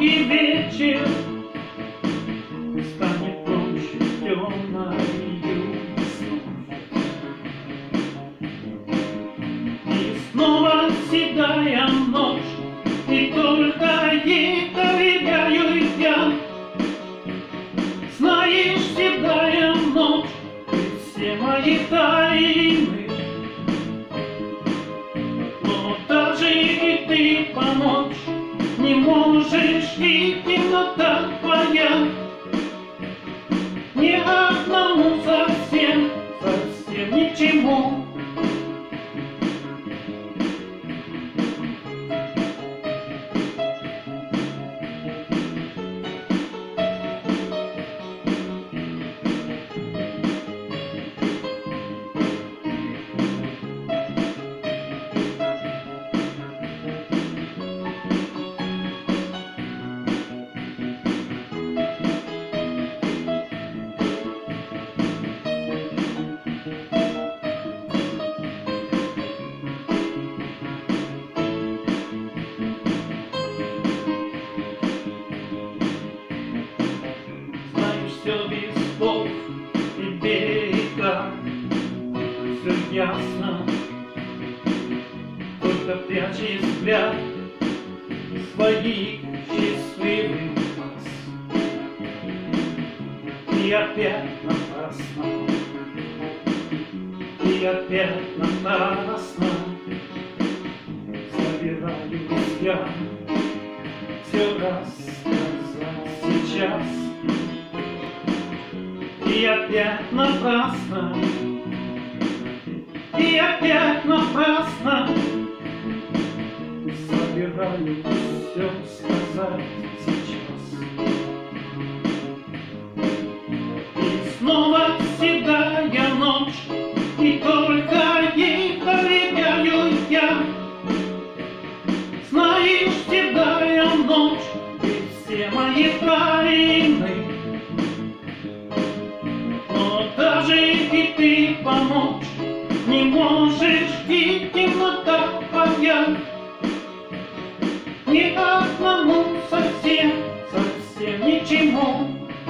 долгий вечер станет ночью темною и снова седая ночь, и только ей доверяю я. Знаешь, седая ночь, все мои тайны, но даже и ты помочь не можешь, и темнота твоя ни одному совсем, совсем ничему. Все без слов и берега, все ясно, только прячешь взгляд своих счастливых глаз. И опять напрасно, и опять напрасно собираюсь я все рассказать сейчас. И опять напрасно, и опять напрасно собираюсь все сказать сейчас. И снова седая ночь, и только ей доверяю я. Знаешь, седая ночь, и все мои тайны, даже и ты помочь не можешь, и темнота твоя ни одному совсем, совсем ничему.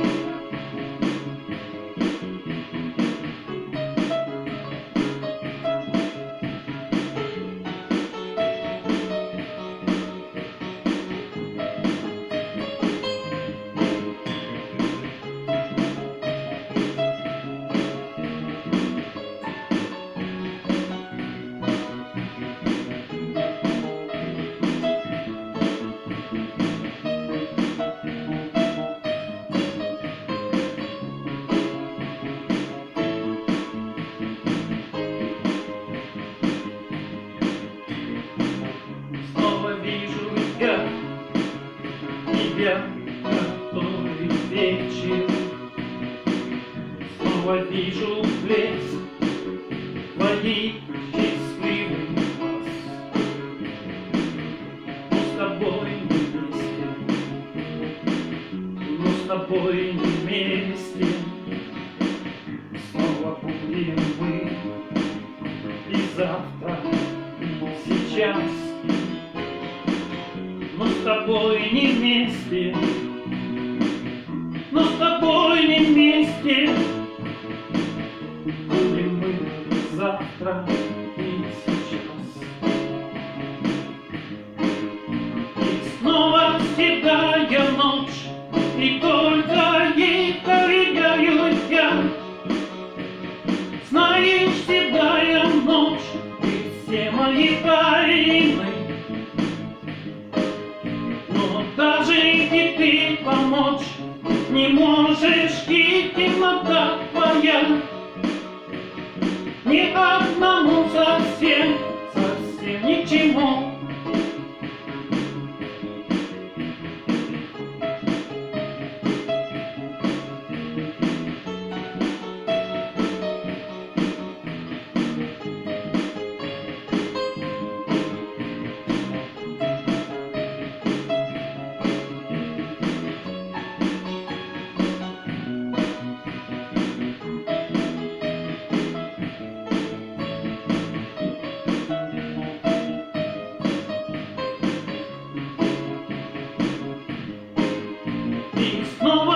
Который вечер, снова вижу блеск твоих счастливых глаз. Но с тобой не вместе, но с тобой не вместе снова будем мы и завтра, и сейчас. Но с тобой не вместе, но с тобой не вместе будем мы завтра и сейчас. И снова седая ночь, и только ей доверяю я. Знаешь, седая ночь, и все мои тайны, даже И снова